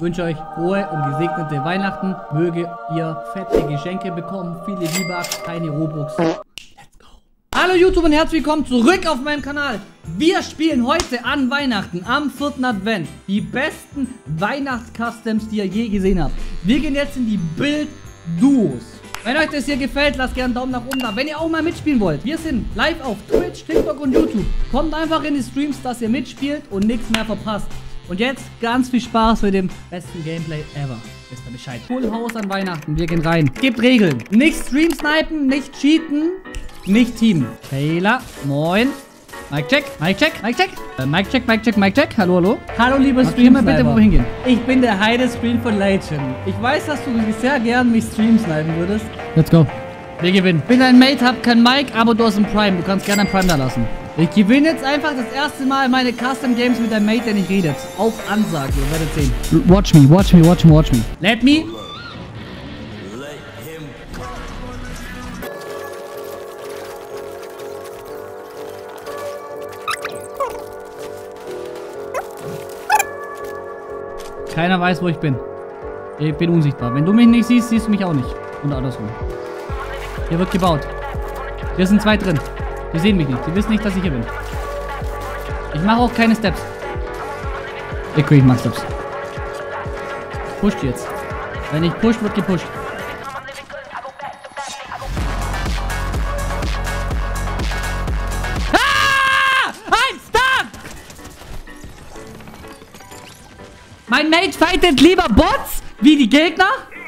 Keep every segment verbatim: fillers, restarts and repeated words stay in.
wünsche euch frohe und gesegnete Weihnachten. Möge ihr fette Geschenke bekommen, viele V-Bucks, keine Robux. Let's go. Hallo YouTube und herzlich willkommen zurück auf meinem Kanal. Wir spielen heute an Weihnachten, am vierten Advent, die besten Weihnachts-Customs, die ihr je gesehen habt. Wir gehen jetzt in die Build-Duos. Wenn euch das hier gefällt, lasst gerne einen Daumen nach oben da. Wenn ihr auch mal mitspielen wollt, wir sind live auf Twitch, TikTok und YouTube. Kommt einfach in die Streams, dass ihr mitspielt und nichts mehr verpasst. Und jetzt ganz viel Spaß mit dem besten Gameplay ever. Wisst ihr Bescheid. Full House an Weihnachten, wir gehen rein. Gibt Regeln. Nicht Stream snipen, nicht cheaten, nicht teamen. Taylor, moin. Mic check, Mic check, Mic check. Äh, Mic check, Mic check, Mic check. Hallo, hallo. Hallo, liebe Streamer, bitte wo wir hingehen. Ich bin der Heide Screen von Legend. Ich weiß, dass du sehr gern mich Stream snipen würdest. Let's go. Wir gewinnen. Ich bin ein Mate, hab kein Mic, aber du hast ein Prime. Du kannst gerne ein Prime da lassen. Ich gewinne jetzt einfach das erste Mal meine Custom Games mit einem Mate, der nicht redet. Auf Ansage, ihr werdet sehen. Watch me, watch me, watch me, watch me. Let me. Keiner weiß, wo ich bin. Ich bin unsichtbar. Wenn du mich nicht siehst, siehst du mich auch nicht. Und andersrum. Hier wird gebaut. Hier sind zwei drin. Die sehen mich nicht. Die wissen nicht, dass ich hier bin. Ich mache auch keine Steps. Ich kriege mal Steps. Pusht jetzt. Wenn ich push, wird gepusht. Ah! I'm stuck! Mein Mate fightet lieber Bots wie die Gegner.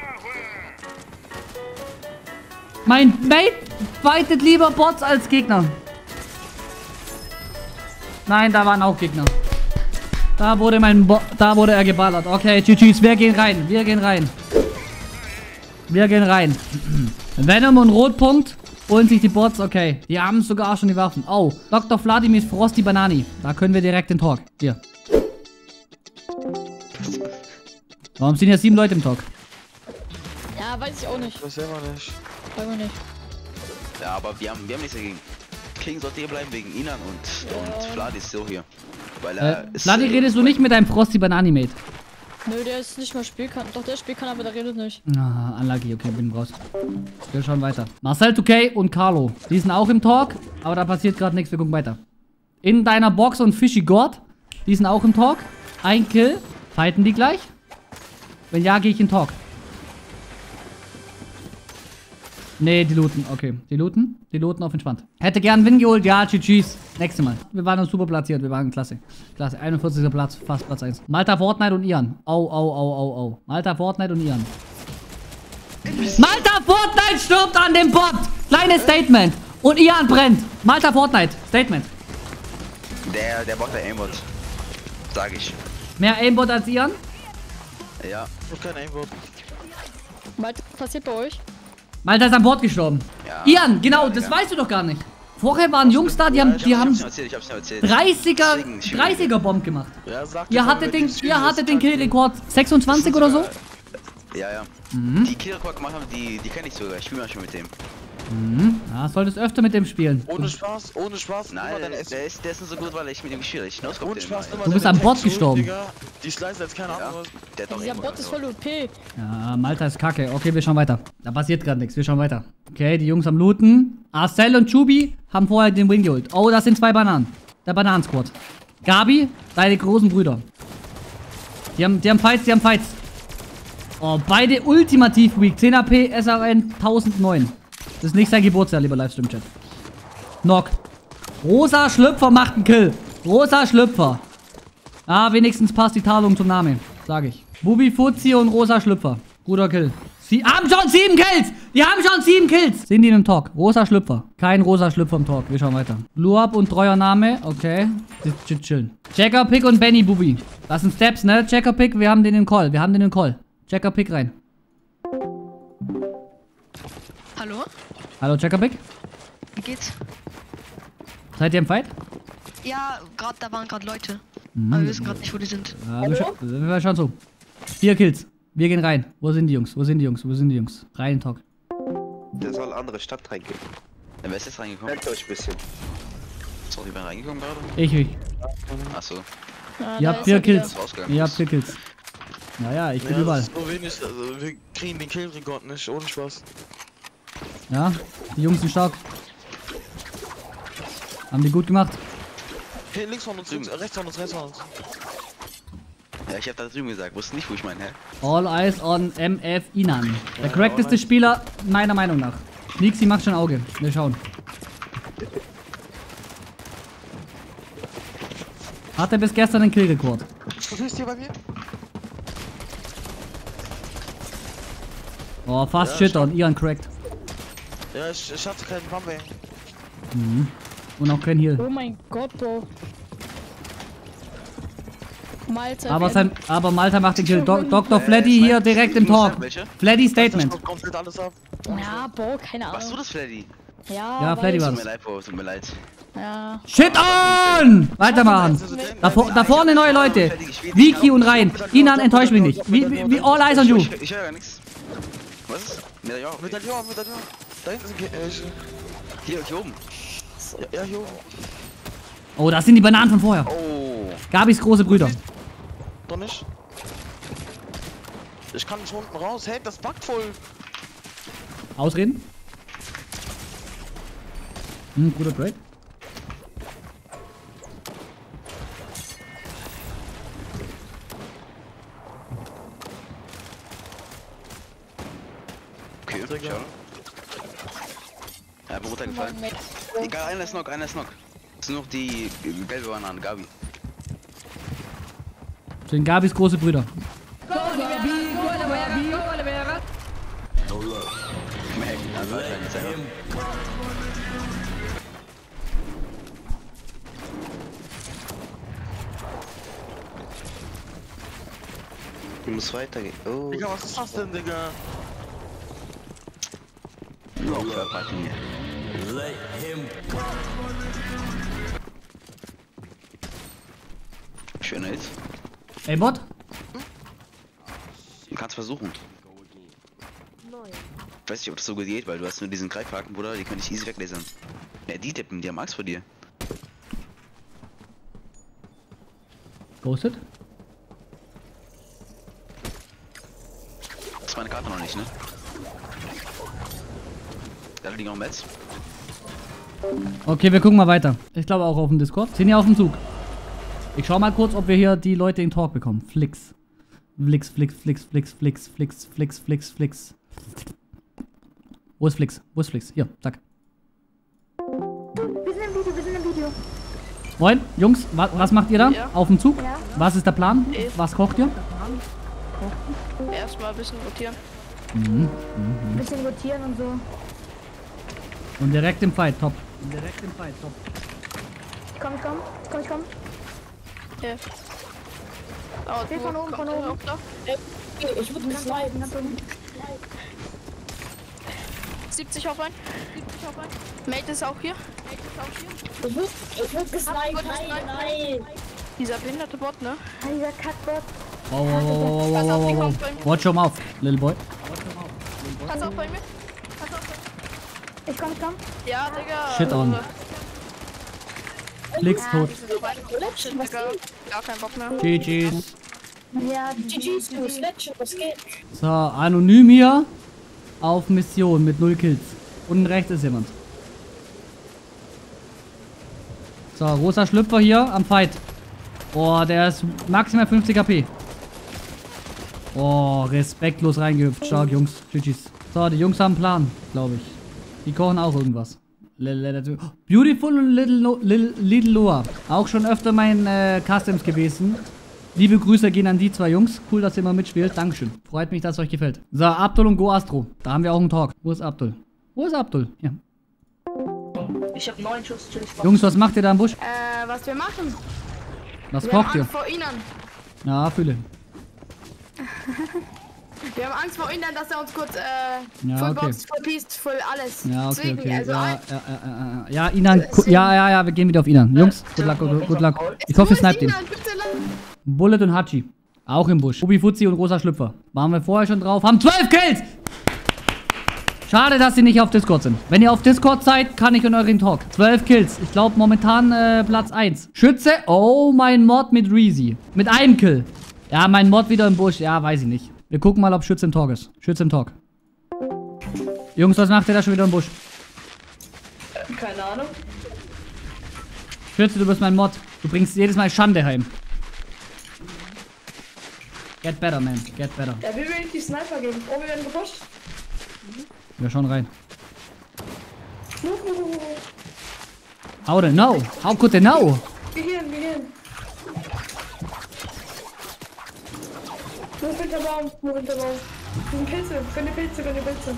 Mein Mate fightet lieber Bots als Gegner. Nein, da waren auch Gegner. Da wurde mein Bo da wurde er geballert. Okay, tschüss, wir gehen rein. Wir gehen rein. Wir gehen rein. Venom und Rotpunkt holen sich die Bots. Okay, die haben sogar schon die Waffen. Oh, Doktor Vladimir Frosty Banani. Da können wir direkt den Talk. Hier. Warum sind ja sieben Leute im Talk? Ja, weiß ich auch nicht. Das sehen wir nicht. Weiß wir nicht. Ja, aber wir haben, wir haben nichts dagegen. King sollte hier bleiben wegen Inan und, ja. und Vlad ist so hier. Weil er äh, ist. Vladi, redest du nicht mit deinem Frosty Banani Mate? Nö, der ist nicht mal spielkan. Doch, der spielen kann, aber der redet nicht. Ah, unlucky. Okay, bin raus. Wir schauen weiter. Marcel zwei K und Carlo. Die sind auch im Talk, aber da passiert gerade nichts. Wir gucken weiter. In deiner Box und Fishy God. Die sind auch im Talk. Ein Kill. Fighten die gleich? Wenn ja, gehe ich in Talk. Nee, die looten. Okay, die looten. Die looten auf entspannt. Hätte gern Win geholt. Ja, tschüss. Nächstes Mal. Wir waren uns super platziert. Wir waren klasse. Klasse. einundvierzigster Platz. Fast Platz eins. Malta, Fortnite und Ian. Au, au, au, au, au. Malta, Fortnite und Ian. Malta, Fortnite stirbt an dem Bot. Kleines Statement. Und Ian brennt. Malta, Fortnite. Statement. Der, der Bot, der Aimbot. Sag ich. Mehr Aimbot als Ian? Ja. Ich kein Aimbot. Was passiert bei euch? Malta ist an Bord gestorben. Ja. Ian, genau, Ja, das ja. weißt du doch gar nicht. Vorher waren Jungs da, die haben, die haben Erzählt, ich hab's nur erzählt. dreißiger, Deswegen, ich- dreißiger Bomb gemacht. Ja, sag Ihr doch, hattet wenn den, die ihr hattet den Spiele Killrekord sechsundzwanzig oder so? Ja, ja. Mhm. Die Killrekord gemacht haben, die, die kenne ich sogar. Ich spiele manchmal mit dem. Mhm. Ja, solltest öfter mit dem spielen. Ohne Spaß, ohne Spaß. Nein, nimm mal deine der, S- der, ist, der ist nicht so gut, weil ich mit ihm gespielt habe. Ich hinaus Ohne Spaß, nimm mal Du bist deine am Bot Tech zurück, gestorben. Digga. Die slice jetzt keine Ja, Ahnung was. der hat doch Dieser Aimbot Bot ist oder voll O P. Ja, Malta ist kacke. Okay, wir schauen weiter. Da passiert gerade nichts. Wir schauen weiter. Okay, die Jungs am Looten. Arcel und Chubi haben vorher den Win geholt. Oh, das sind zwei Bananen. Der Bananen-Squad. Gabi, deine großen Brüder. Die haben, die haben Fights, die haben Fights. Oh, beide ultimativ weak. zehn A P, S R N tausendneun. Das ist nicht sein Geburtsjahr, lieber Livestream-Chat. Knock. Rosa Schlüpfer macht einen Kill. Rosa Schlüpfer. Ah, wenigstens passt die Tarnung zum Namen. Sag ich. Bubi Fuzzi und Rosa Schlüpfer. Guter Kill. Sie haben schon sieben Kills. Die haben schon sieben Kills. Sind die im Talk? Rosa Schlüpfer. Kein Rosa Schlüpfer im Talk. Wir schauen weiter. Luab und treuer Name. Okay. Die chillen. Checker Pick und Benny Bubi. Das sind Steps, ne? Checker Pick. Wir haben den in Call. Wir haben den in Call. Checker Pick rein. Hallo? Hallo, Checker Pick. Wie geht's? Seid ihr im Fight? Ja, gerade da waren gerade Leute. Mhm. Aber wir wissen gerade nicht, wo die sind. Ja, wir, scha wir schauen so. Vier Kills. Wir gehen rein. Wo sind die Jungs? Wo sind die Jungs? Wo sind die Jungs? Rein in den Talk. Der soll andere Stadt reingehen. Ja, wer ist jetzt reingekommen? Merkt euch ein bisschen. Sorry, wer reingekommen gerade? Ich, ich. Achso. Ja, Ihr da habt ist vier er wieder. Kills. Rausgegangen. Ihr habt vier Kills. Naja, ich bin Ja, überall. das ist so wenig, also wir kriegen den Killrekord nicht, ohne Spaß. Ja, die Jungs sind stark. Haben die gut gemacht. Hey, links von uns, links, äh, rechts von uns, rechts von uns. Ja, ich hab da drüben gesagt, wusste nicht, wo ich meine, hä? All eyes on M F Inan. Der correcteste Spieler, meiner Meinung nach. Nixi macht schon Auge. Wir schauen. Hatte bis gestern den Killrekord. Du bist hier bei mir? Oh, fast Ja, Shit on. Ian cracked. Ja, ich, ich hatte keinen Pumpe. Mhm. Und auch kein Heal. Oh mein Gott, Bro. Malte. Aber, wir- sein, aber Malta macht den Kill. Do Doktor Äh, Fleddy ich mein, hier direkt im Talk. Welche? Fleddy Das Statement. kommt komplett alles ab. Ja, Bro, keine Warst du Ahnung. das, Freddy? Ja, Ja, weil- Freddy war Tut das. mir leid, Bro, tut mir leid. Ja. Shit on! Weitermachen. Da, vor, da vorne neue Leute. Viki und Ryan. Inan, enttäuscht mich nicht. Wie, wie, wie all eyes on you. Ich, ich höre gar nichts. Was ist? Medaillon. Medaillon, Medaillon. Da hinten sind, äh, ich- Hier, hier oben. ja, ja, hier oben. Oh, das sind die Bananen von vorher. Oh. Gabis große Brüder. Doch nicht. Ich kann nicht unten raus. Hey, das packt voll. Ausreden. Hm, guter Trade. Okay, schau. Er hat mir runtergefallen. Egal, einer ist noch, einer ist noch. Es sind noch die gelbe Bananen, Gabi. Sind Gabis große Brüder. Merken, also wahrscheinlich selber. Du musst weitergehen. Oh. Digga, was ist das denn, Digga? Nur auf der Party mir. Schöner Hit. Ey, Bot. Du kannst versuchen. Ich weiß nicht, ob das so gut geht, weil du hast nur diesen Greifhaken, Bruder, die kann ich easy weglasern. Ja, die tippen, die haben Angst vor dir. Ghosted. Das ist meine Karte noch nicht, ne? Da liegen auch Mets. Okay, wir gucken mal weiter. Ich glaube auch auf dem Discord. Sind ja auf dem Zug. Ich schau mal kurz, ob wir hier die Leute in Talk bekommen. Flix. Flix, Flix, Flix, Flix, Flix, Flix, Flix, Flix, Flix. Wo ist Flix? Wo ist Flix? Hier, zack. Wir sind im Video, wir sind im Video. Moin, Jungs, wa was macht ihr da? Ja. Auf dem Zug? Ja. Was ist der Plan? Ich. Was kocht ihr? Erstmal ein bisschen rotieren. Mhm. Ein bisschen rotieren und so. Und direkt im Fight, top. Und direkt im Fight, top. Ich komm, ich komm, ich komm, ich komm. Ja. Oh, Steht von oben, von oben. Ich würde Ganz oben, ganz oben. siebzig auf ein. siebzig auf ein. Mate ist auch hier. Mate ist auch hier. Ich wurde ich würd gesniped, nein, nein. Dieser behinderte Bot, ne? Ah, dieser Kackbot. Wow, wow, wow, wow, Pass wow, auf, die wow, kommt wow. bei mir. Watch your mouth, little boy. Pass auf bei mir. Pass auf bei mir. Ich komm, ich komm. Ja, Digga. Shit on. Flix tot. Shit, Digga. Gar kein Bock mehr. G G's. Ja, G G's, du Sledge, was geht? So, anonym hier. Auf Mission mit null Kills. Unten rechts ist jemand. So, rosa Schlüpfer hier am Fight. Boah, der ist maximal fünfzig H P. Oh, respektlos reingehüpft. Stark, Jungs. G G's. So, die Jungs haben einen Plan, glaube ich. Die kochen auch irgendwas. Beautiful und Little, no, Little, Little Loa. Auch schon öfter mein äh, Customs gewesen. Liebe Grüße gehen an die zwei Jungs. Cool, dass ihr mal mitspielt. Dankeschön. Freut mich, dass es euch gefällt. So, Abdul und Go Astro. Da haben wir auch einen Talk. Wo ist Abdul? Wo ist Abdul? Ja. Ich hab neun Schuss, tschüss. Jungs, was macht ihr da im Busch? Äh, was wir machen? Was Wir kocht haben ihr? Angst vor ihnen. Ja, fühle. Wir haben Angst vor ihnen, dass er uns kurz, äh, Ja, voll okay. boxt, voll piest, voll alles. Ja, okay, Deswegen, okay. also Ja, ein- ja, ja, ja, ja, Inan. gu- Ja, ja, ja, wir gehen wieder auf Inan. Jungs, good luck, good, good luck. Ich hoffe, ihr sniped ihn. Inan, bitte lass- Bullet und Hachi. Auch im Busch. Ubi Fuzzi und Rosa Schlüpfer. Waren wir vorher schon drauf. Haben zwölf Kills! Schade, dass sie nicht auf Discord sind. Wenn ihr auf Discord seid, kann ich in euren Talk. zwölf Kills. Ich glaube momentan äh, Platz eins. Schütze. Oh, mein Mod mit Reezy. Mit einem Kill. Ja, mein Mod wieder im Busch. Ja, weiß ich nicht. Wir gucken mal, ob Schütze im Talk ist. Schütze im Talk. Jungs, was macht der da schon wieder im Busch? Keine Ahnung. Schütze, du bist mein Mod. Du bringst jedes Mal Schande heim. Get better, man. Get better. Er will mir nicht die Sniper geben. Oh, wir werden gepusht. Wir schauen rein. How they know? How could they know? Wir gehen, wir gehen. Move hinter Baum, move hinter Baum. Das sind Pilze, finde Pilze, finde Pilze.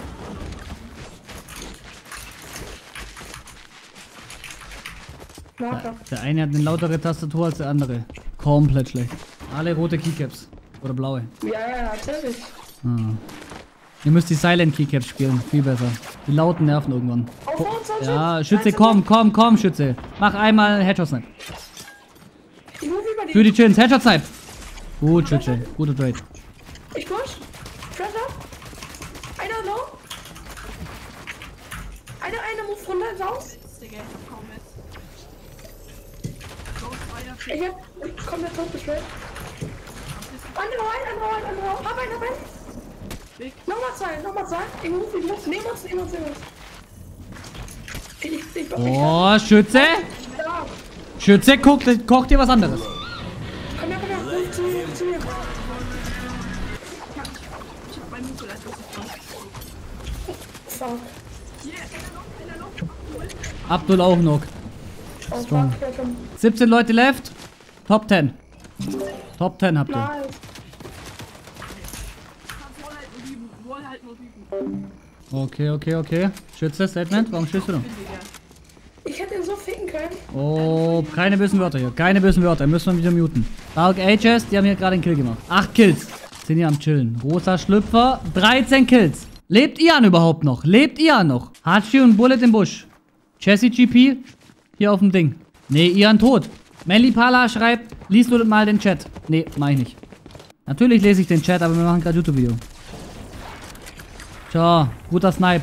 Marker. Der eine hat eine lautere Tastatur als der andere. Komplett schlecht. Alle rote Keycaps. Oder blaue. Ja, ja, natürlich. Ah. Ihr müsst die Silent Keycaps spielen. Viel besser. Die lauten nerven irgendwann. Auf uns, auf Ja, uns. Schütze, komm, komm, komm, Schütze. Mach einmal Headshot Snipe. Ich move über die. Für die Chins, Headshot Snipe. Gut, Schütze. Guter Trade. Ich push. Press up. Einer low. Einer, einer move runter ins Haus. Ich hab komplett tot beschwert. Andere rein, andere rein, andere rein. Hab einen, hab einen. Nochmal zwei, nochmal zwei. Ich move, ich move. Nehmen uns, nehmen uns, nehmen uns. Ich, ich, ich, ich, Oh, Schütze. Ja. Schütze, guck, koch dir was anderes. Komm her, komm her. Move zu mir, zu mir. Fuck. Abdul auch noch. Oh, Strong. fuck, ja, komm. siebzehn Leute left. Top zehn. Top zehn habt ihr. Nice. Okay, okay, okay. Schütze, Statement. Warum schießt du noch? Ich hätte ihn so ficken können. Oh, keine bösen Wörter hier. Keine bösen Wörter. Müssen wir wieder muten. Dark Ages, die haben hier gerade einen Kill gemacht. acht Kills. Sind hier am Chillen. Rosa Schlüpfer, dreizehn Kills. Lebt Ian überhaupt noch? Lebt Ian noch? Hachi und Bullet im Busch. Jesse G P, hier auf dem Ding. Nee, Ian tot. Melly Pala schreibt, liest du mal den Chat. Nee, mach ich nicht. Natürlich lese ich den Chat, aber wir machen gerade YouTube-Video. Tja, guter Snipe.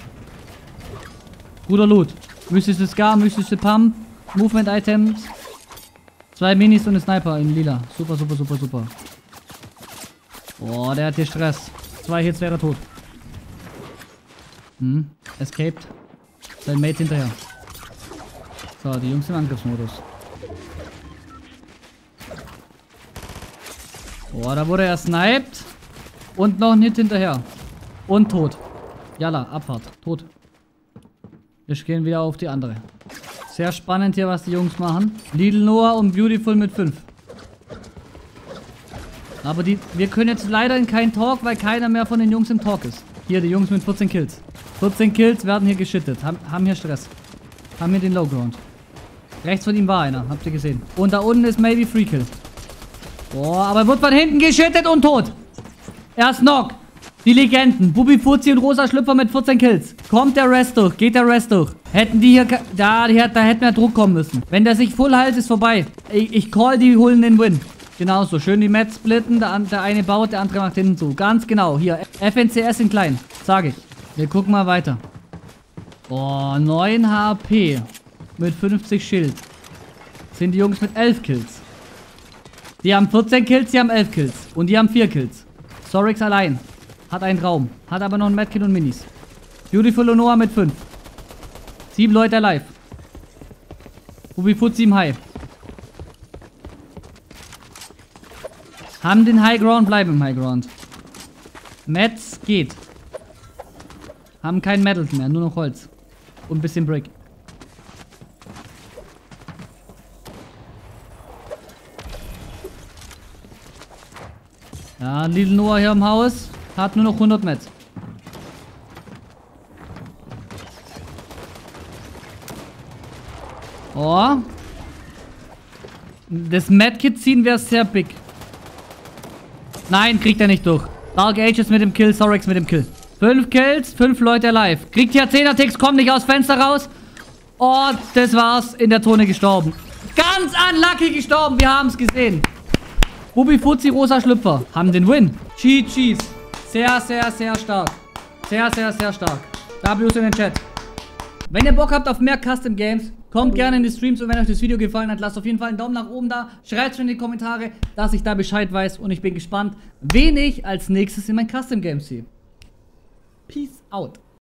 Guter Loot. Mystische Scar, mystische Pump, Movement Items. Zwei Minis und ein Sniper in lila. Super, super, super, super. Boah, der hat hier Stress. Zwei Hits wäre tot. Hm, escaped. Sein Mate hinterher. So, die Jungs im Angriffsmodus. Boah, da wurde er sniped. Und noch ein Hit hinterher. Und tot. Jalla, Abfahrt. Tot. Wir gehen wieder auf die andere. Sehr spannend hier, was die Jungs machen. Lidl Noah und Beautiful mit fünf. Aber die, wir können jetzt leider in keinen Talk, weil keiner mehr von den Jungs im Talk ist. Hier, die Jungs mit vierzehn Kills. vierzehn Kills werden hier geschittet. Haben, haben hier Stress. Haben hier den Lowground. Rechts von ihm war einer. Habt ihr gesehen. Und da unten ist maybe Free Kill. Boah, aber wird von hinten geschittet und tot. Erst Knock. Die Legenden. Bubi Fuzzi und Rosa Schlüpfer mit vierzehn Kills. Kommt der Rest durch. Geht der Rest durch. Hätten die hier... Da, die, da hätte mehr Druck kommen müssen. Wenn der sich full hält, ist vorbei. Ich, ich call, die holen den Win. Genauso. Schön die Mets splitten. Der, der eine baut, der andere macht hinten zu. Ganz genau. Hier. F N C S in klein. Sage ich. Wir gucken mal weiter. Oh, neun H P. Mit fünfzig Schild. Sind die Jungs mit elf Kills. Die haben vierzehn Kills, die haben elf Kills. Und die haben vier Kills. Sorix allein. Hat einen Raum. Hat aber noch ein Medkit und Minis. Beautiful Noah mit fünf. sieben Leute alive. Bubi Fuzzi im High. Haben den High Ground, bleiben im High Ground. Mets geht. Haben kein Metals mehr, nur noch Holz. Und ein bisschen Brick. Ja, Little Noah hier im Haus. Hat nur noch hundert Mets. Oh. Das Medkit ziehen wäre sehr big. Nein, kriegt er nicht durch. Dark Ages mit dem Kill, Sorix mit dem Kill. Fünf Kills, fünf Leute alive. Kriegt hier zehner-Ticks, kommt nicht aus Fenster raus. Und das war's, in der Zone gestorben. Ganz unlucky gestorben, wir haben es gesehen. Bubi Fuzzi, Rosa Schlüpfer haben den Win. G G's. Sehr, sehr, sehr stark. Sehr, sehr, sehr stark. W's in den Chat. Wenn ihr Bock habt auf mehr Custom Games, Kommt gerne in die Streams und wenn euch das Video gefallen hat, lasst auf jeden Fall einen Daumen nach oben da. Schreibt es in die Kommentare, dass ich da Bescheid weiß und ich bin gespannt, wen ich als nächstes in mein Custom Game sehe. Peace out.